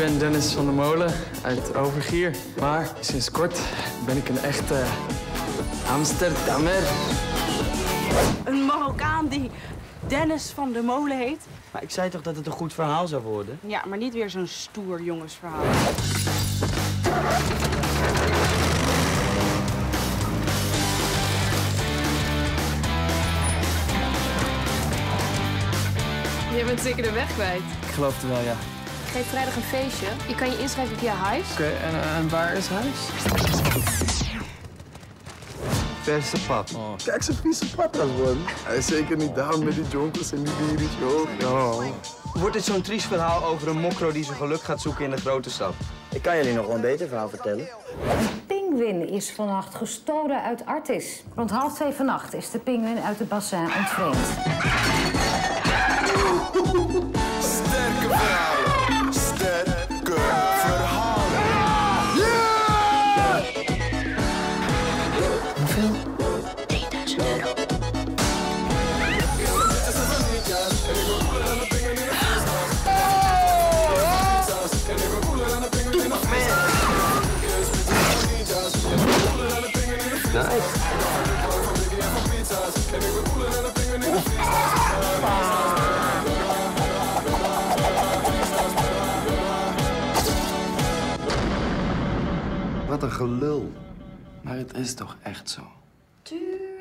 ben Dennis van der Molen uit Overgier. Maar sinds kort ben ik een echte Amsterdammer. Een Marokkaan die Dennis van der Molen heet. Maar ik zei toch dat het een goed verhaal zou worden? Ja, maar niet weer zo'n stoer jongensverhaal. Je bent zeker de weg kwijt. Ik geloof het wel, ja. Ik geef vrijdag een feestje. Je kan je inschrijven via Huis. Oké, en waar is huis? Verse pap. Oh. Kijk, zijn vieze patas, man. Hij is zeker niet down met die jonkels en die biertjes, joh. Ja. Wordt dit zo'n triest verhaal over een mokro die zijn geluk gaat zoeken in de grote stad? Ik kan jullie nog wel een beter verhaal vertellen. Een pinguïn is vannacht gestolen uit Artis. Rond 1:30 vannacht is de pinguïn uit het bassin ontvreemd. Sterke verhalen. Sterke verhalen. Yeah! Hoeveel? 3000 euro. Nice. Wat een gelul. Maar het is toch echt zo? Tuur.